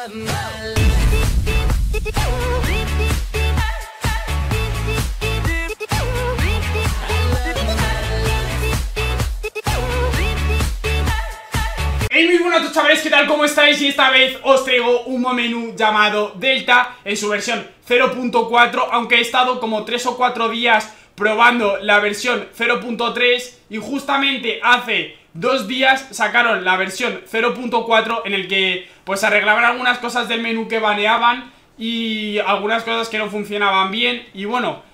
Hey, muy buenas chavales, ¿qué tal? ¿Cómo estáis? Y esta vez os traigo un menú llamado Delta en su versión 0.4, aunque he estado como 3 o 4 días probando la versión 0.3 y justamente hace 2 días sacaron la versión 0.4 en el que pues arreglaban algunas cosas del menú que baneaban y algunas cosas que no funcionaban bien. Y bueno,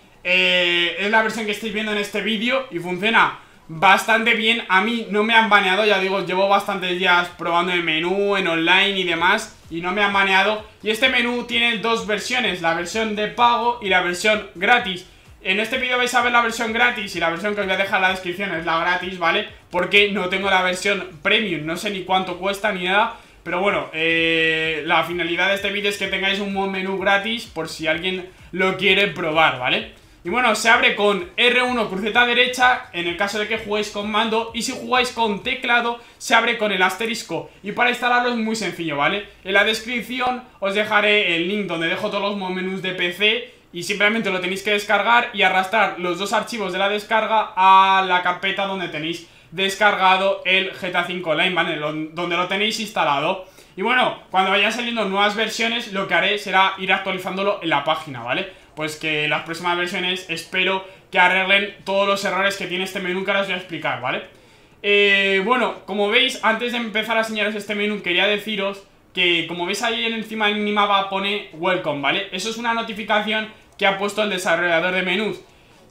es la versión que estáis viendo en este vídeo y funciona bastante bien. A mí no me han baneado, ya digo, llevo bastantes días probando el menú en online y demás y no me han baneado. Y este menú tiene dos versiones, la versión de pago y la versión gratis. En este vídeo vais a ver la versión gratis y la versión que os voy a dejar en la descripción es la gratis, ¿vale? Porque no tengo la versión premium, no sé ni cuánto cuesta ni nada. Pero bueno, la finalidad de este vídeo es que tengáis un buen menú gratis por si alguien lo quiere probar, ¿vale? Y bueno, se abre con R1 cruceta derecha en el caso de que juguéis con mando, y si jugáis con teclado se abre con el asterisco. Y para instalarlo es muy sencillo, ¿vale? En la descripción os dejaré el link donde dejo todos los menús de PC y simplemente lo tenéis que descargar y arrastrar los dos archivos de la descarga a la carpeta donde tenéis descargado el GTA V Online, ¿vale? Donde lo tenéis instalado. Y bueno, cuando vayan saliendo nuevas versiones lo que haré será ir actualizándolo en la página, ¿vale? Pues que las próximas versiones espero que arreglen todos los errores que tiene este menú que ahora os voy a explicar, ¿vale? Bueno, como veis, antes de empezar a enseñaros este menú quería deciros que, como veis ahí encima del minimapa pone Welcome, ¿vale? Eso es una notificación que ha puesto el desarrollador de menús.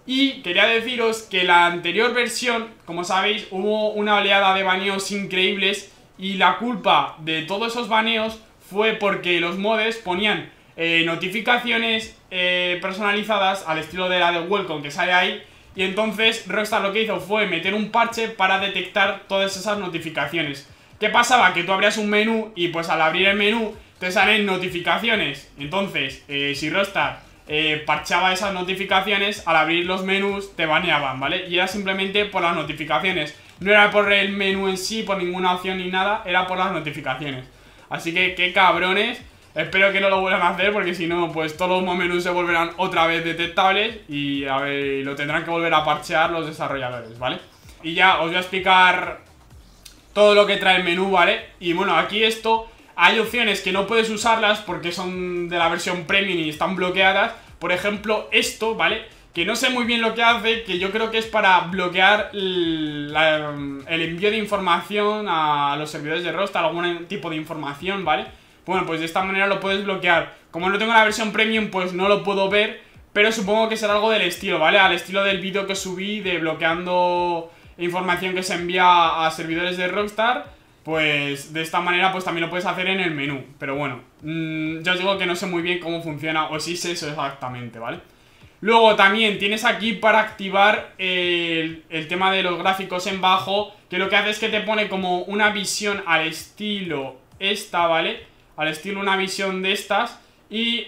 Y quería deciros que la anterior versión, como sabéis, hubo una oleada de baneos increíbles y la culpa de todos esos baneos fue porque los modders ponían notificaciones personalizadas al estilo de la de Welcome que sale ahí. Y entonces Rockstar lo que hizo fue meter un parche para detectar todas esas notificaciones. ¿Qué pasaba? Que tú abrías un menú y pues al abrir el menú te salen notificaciones. Entonces, si Rockstar parchaba esas notificaciones, al abrir los menús te baneaban, ¿vale? Y era simplemente por las notificaciones. No era por el menú en sí, por ninguna opción ni nada, era por las notificaciones. Así que qué cabrones. Espero que no lo vuelvan a hacer porque si no, pues todos los menús se volverán otra vez detectables y a ver, lo tendrán que volver a parchear los desarrolladores, ¿vale? Y ya os voy a explicar todo lo que trae el menú, ¿vale? Y bueno, aquí esto, hay opciones que no puedes usarlas porque son de la versión premium y están bloqueadas. Por ejemplo, esto, ¿vale? Que no sé muy bien lo que hace, que yo creo que es para bloquear el envío de información a los servidores de Rockstar, algún tipo de información, ¿vale? Bueno, pues de esta manera lo puedes bloquear. Como no tengo la versión premium, pues no lo puedo ver, pero supongo que será algo del estilo, ¿vale? Al estilo del vídeo que subí de bloqueando información que se envía a servidores de Rockstar. Pues de esta manera pues también lo puedes hacer en el menú. Pero bueno, ya os digo que no sé muy bien cómo funciona, o si sé eso exactamente, ¿vale? Luego también tienes aquí para activar el tema de los gráficos en bajo, que lo que hace es que te pone como una visión al estilo esta, ¿vale? Al estilo una visión de estas. Y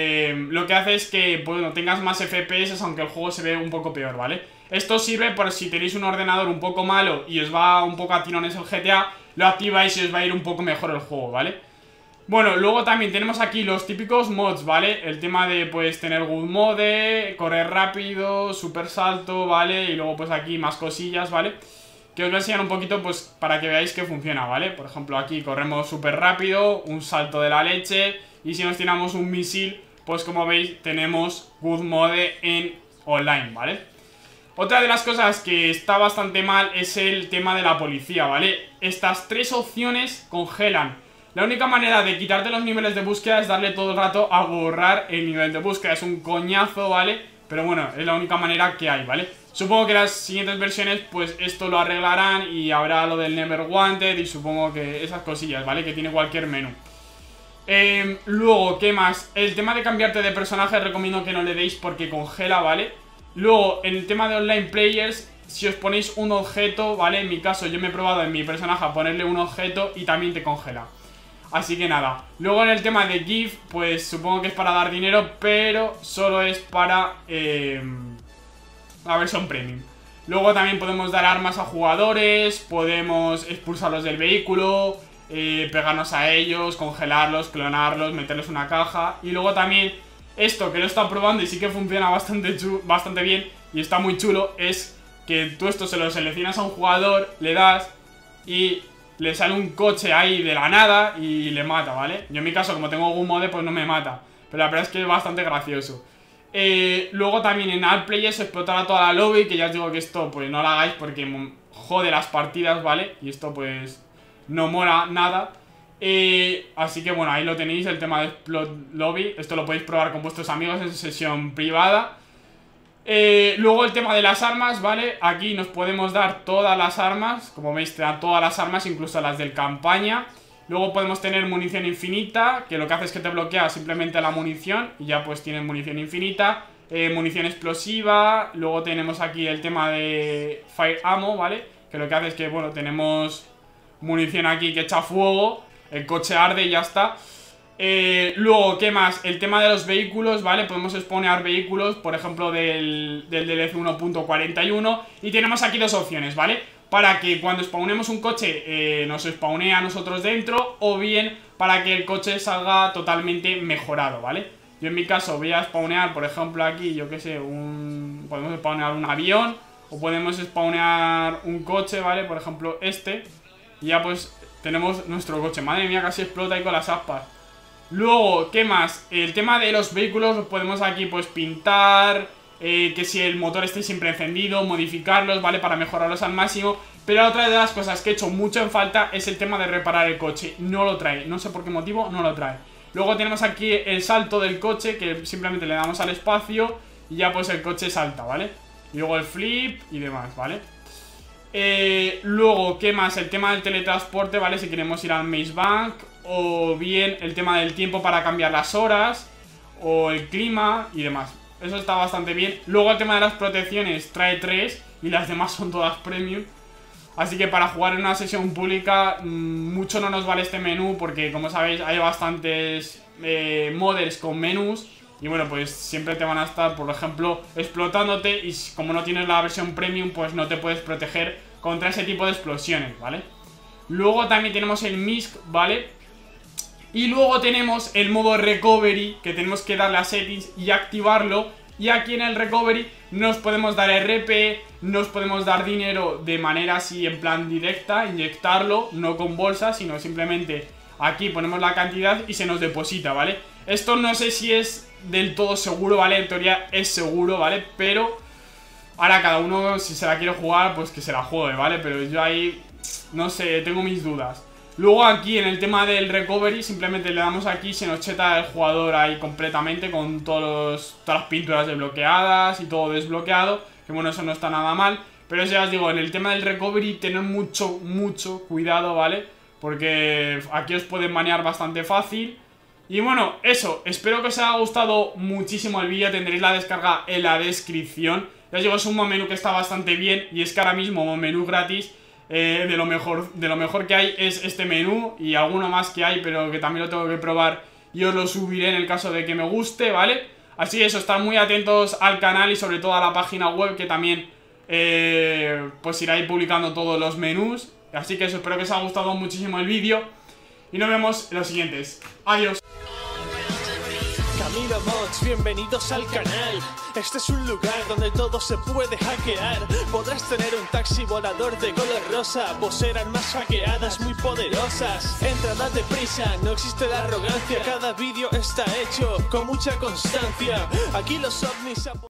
lo que hace es que, bueno, tengas más FPS, aunque el juego se ve un poco peor, ¿vale? Esto sirve por si tenéis un ordenador un poco malo y os va un poco a tirones el GTA, lo activáis y os va a ir un poco mejor el juego, ¿vale? Bueno, luego también tenemos aquí los típicos mods, ¿vale? El tema de, pues, tener good mode, correr rápido, super salto, ¿vale? Y luego, pues, aquí más cosillas, ¿vale? Que os voy a enseñar un poquito, pues, para que veáis que funciona, ¿vale? Por ejemplo, aquí corremos súper rápido, un salto de la leche. Y si nos tiramos un misil, pues como veis, tenemos good mode en online, ¿vale? Otra de las cosas que está bastante mal es el tema de la policía, ¿vale? Estas tres opciones congelan. La única manera de quitarte los niveles de búsqueda es darle todo el rato a borrar el nivel de búsqueda. Es un coñazo, ¿vale? Pero bueno, es la única manera que hay, ¿vale? Supongo que las siguientes versiones pues esto lo arreglarán y habrá lo del Never Wanted y supongo que esas cosillas, ¿vale? Que tiene cualquier menú. Luego, ¿qué más? El tema de cambiarte de personaje recomiendo que no le deis porque congela, ¿vale? Luego, en el tema de online players, si os ponéis un objeto, ¿vale? En mi caso yo me he probado en mi personaje a ponerle un objeto y también te congela. Así que nada. Luego en el tema de GIF, pues supongo que es para dar dinero, pero solo es para la versión premium. Luego también podemos dar armas a jugadores, podemos expulsarlos del vehículo, pegarnos a ellos, congelarlos, clonarlos, meterles una caja. Y luego también esto que lo he estado probando y sí que funciona bastante bien y está muy chulo, es que tú esto se lo seleccionas a un jugador, le das y le sale un coche ahí de la nada y le mata, ¿vale? Yo en mi caso, como tengo algún mode, pues no me mata, pero la verdad es que es bastante gracioso. Luego también en Adplayers explotará toda la lobby, que ya os digo que esto pues no lo hagáis porque jode las partidas, ¿vale? Y esto pues no mola nada. Así que bueno, ahí lo tenéis, el tema de Explode Lobby. Esto lo podéis probar con vuestros amigos en sesión privada. Luego el tema de las armas, ¿vale? Aquí nos podemos dar todas las armas. Como veis, te dan todas las armas, incluso las del campaña. Luego podemos tener munición infinita, que lo que hace es que te bloquea simplemente la munición y ya pues tienes munición infinita. Munición explosiva. Luego tenemos aquí el tema de Fire Ammo, ¿vale? Que lo que hace es que, bueno, tenemos munición aquí que echa fuego, el coche arde y ya está. Luego, ¿qué más? El tema de los vehículos, ¿vale? Podemos spawnear vehículos, por ejemplo, del DLC 1.41. Y tenemos aquí dos opciones, ¿vale? Para que cuando spawnemos un coche nos spawnee a nosotros dentro, o bien para que el coche salga totalmente mejorado, ¿vale? Yo en mi caso voy a spawnear, por ejemplo, aquí, yo qué sé, podemos spawnear un avión, o podemos spawnear un coche, ¿vale? Por ejemplo, este. Y ya pues tenemos nuestro coche. Madre mía, casi explota ahí con las aspas. Luego, ¿qué más? El tema de los vehículos los podemos aquí pues pintar, que si el motor esté siempre encendido, modificarlos, ¿vale? Para mejorarlos al máximo. Pero otra de las cosas que he hecho mucho en falta es el tema de reparar el coche. No lo trae, no sé por qué motivo no lo trae. Luego tenemos aquí el salto del coche, que simplemente le damos al espacio y ya pues el coche salta, ¿vale? Y luego el flip y demás, ¿vale? Luego, ¿qué más? El tema del teletransporte, ¿vale? Si queremos ir al Maze Bank, o bien el tema del tiempo para cambiar las horas, o el clima y demás. Eso está bastante bien. Luego el tema de las protecciones trae 3 y las demás son todas premium. Así que para jugar en una sesión pública mucho no nos vale este menú, porque como sabéis hay bastantes modders con menús. Y bueno, pues siempre te van a estar, por ejemplo, explotándote. Y como no tienes la versión premium, pues no te puedes proteger contra ese tipo de explosiones, ¿vale? Luego también tenemos el MISC, ¿vale? Y luego tenemos el modo recovery, que tenemos que darle a settings y activarlo. Y aquí en el recovery nos podemos dar RP, nos podemos dar dinero de manera así en plan directa, inyectarlo, no con bolsa, sino simplemente aquí ponemos la cantidad y se nos deposita, ¿vale? Esto no sé si es del todo seguro, ¿vale? En teoría es seguro, ¿vale? Pero ahora cada uno, si se la quiere jugar, pues que se la juegue, ¿vale? Pero yo ahí, no sé, tengo mis dudas. Luego aquí en el tema del recovery simplemente le damos aquí, se nos cheta el jugador ahí completamente con todas las pinturas desbloqueadas y todo desbloqueado. Que bueno, eso no está nada mal. Pero ya os digo, en el tema del recovery tener mucho cuidado, ¿vale? Porque aquí os pueden banear bastante fácil. Y bueno, eso, espero que os haya gustado muchísimo el vídeo, tendréis la descarga en la descripción. Ya os digo, es un menú que está bastante bien y es que ahora mismo menú gratis de lo mejor que hay es este menú y alguno más que hay, pero que también lo tengo que probar y os lo subiré en el caso de que me guste, ¿vale? Así que eso, estar muy atentos al canal y sobre todo a la página web, que también pues irá ahí publicando todos los menús. Así que eso, espero que os haya gustado muchísimo el vídeo y nos vemos en los siguientes. Adiós. Camino Mods, bienvenidos al canal. Este es un lugar donde todo se puede hackear. Podrás tener un taxi volador de color rosa, poseer armas hackeadas muy poderosas. Entra, date prisa, no existe la arrogancia. Cada vídeo está hecho con mucha constancia. Aquí los ovnis